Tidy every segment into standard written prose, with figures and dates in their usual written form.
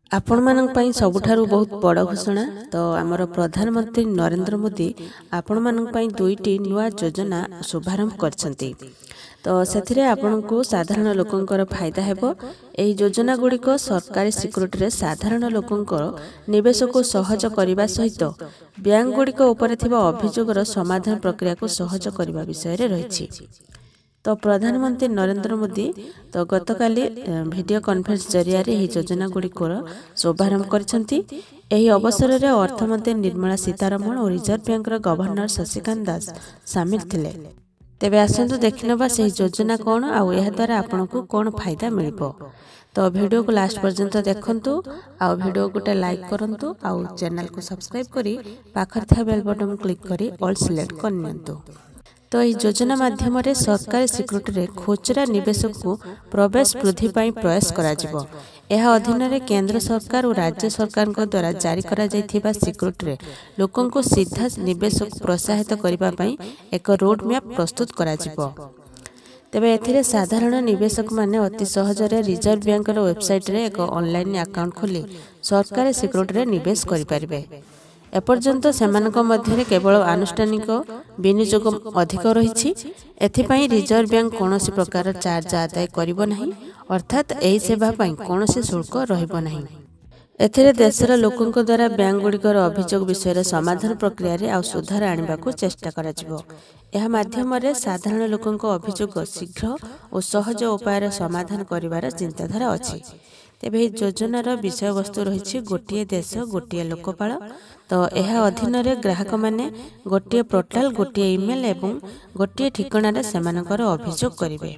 आपण मानक पई सबुठारु बहुत बड़ घोषणा। तो आमर प्रधानमंत्री नरेंद्र मोदी आपण मानक पई दुईटी नुआ योजना शुभारंभ करछंती। तो सेथिरे आपनको साधारण लोकंकर फायदा हेबो। एही योजना गुड़िक सरकारी सिक्युरिटी रे साधारण लोकंकर निवेश को सहज करने सहित बैंक गुड़िक उपरे थिबा अभियोगर समाधान प्रक्रिया को सहज करने विषय रे रहिछि। तो प्रधानमंत्री नरेंद्र मोदी तो गतकाली वीडियो कॉन्फ्रेंस जरिया रे योजना गुड़िकर शुभारंभ करछंती। एही अवसर रे अर्थमंत्री निर्मला सीतारमण और reserve bank governor Shashikant Das शामिल थिले। तेबे आसंतु देखिनबा से योजना कोन आउ एहा द्वारा आपनको कोन फायदा मिलबो। तो वीडियो को लास्ट पर्यंत देखंतु आउ वीडियो गोटे लाइक करंतु आउ चैनल को सब्सक्राइब करी पाखर था बेल बटन क्लिक करी ऑल सिलेक्ट करनियंतु। तो यह योजना माध्यम रे सरकारी सिक्युरिटी रे खुचरा निवेशक को प्रवेश वृद्धि पाई प्रयास करा जिवो। यह अधीन रे केंद्र सरकार और राज्य सरकार द्वारा जारी करा जायथिबा सिक्युरिटी रे लोकन को सीधा निवेशक प्रोत्साहित करिबा पाई एक रोड मैप प्रस्तुत करा जिवो। तेबे एथिरे साधारण निवेशक माने अति सहज रे रिजर्व बैंक रो वेबसाइट रे एक ऑनलाइन अकाउंट खोली सरकारी सिक्युरिटी रे निवेश करि परिबे। एपर्यंत सेमानक मध्यरे केवल आनुष्ठानिक विनियोग अधिक रही। एथिपाई रिजर्व बैंक कौनसी प्रकार चार्ज आदाय करिबो नाही, अर्थात एही सेवा पाई कौनसी शुल्क रहिबो नाही। एथिरे देशर लोकंक द्वारा बैंक गुड़िकर अभियोग विषय समाधान प्रक्रिया रे आउ सुधार आनिबा को चेष्टा करा जिवो। एहा माध्यम रे साधारण लोकंक अभियोग शीघ्र और सहज उपाय समाधान करिवार चिंताधारा अछि। तेबे योजनार विषय वस्तु रही गोटे देश गोटे लोकपाल। तो यह अधीन रे ग्राहक माने गोटे पोर्टाल गोटे ईमेल एवं गोटे ठिकाना सेमानकर अभियोग करिवे।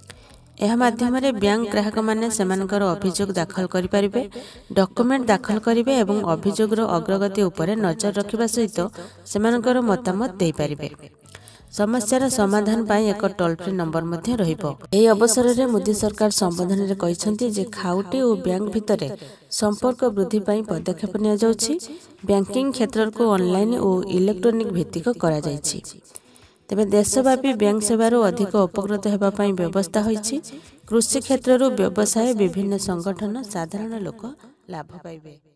यह माध्यम रे बैंक ग्राहक माने सेमानकर अभियोग दाखल करि परिबे, डॉक्यूमेंट दाखल करिवे एवं अभियोगर अग्रगति उपरे नजर रखिबा सहित सेमानकर मतामत देई परिबे। समस्यार समाधान पाई एक टोल फ्री नंबर मध्य रहिबो। एही अवसर रे मोदी सरकार संबोधन रे कहिसंती जे खाउटी और बैंक भितरे संपर्क वृद्धि पाई पदक्षेप निया जाउछि। बैंकिंग क्षेत्र को ऑनलाइन और इलेक्ट्रॉनिक भित्तिक करा जाइछि। तेबे देशव्यापी बैंक सेवारो अधिक उपकृत हेबा पाई व्यवस्था होइछि। कृषि क्षेत्ररो व्यवसाय विभिन्न संगठन साधारण लोक लाभ पाइबे।